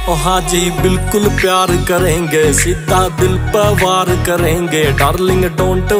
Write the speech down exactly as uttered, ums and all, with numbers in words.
ओ हाँ जी बिल्कुल प्यार करेंगे, सीधा दिल पर वार करेंगे, डार्लिंग डोंट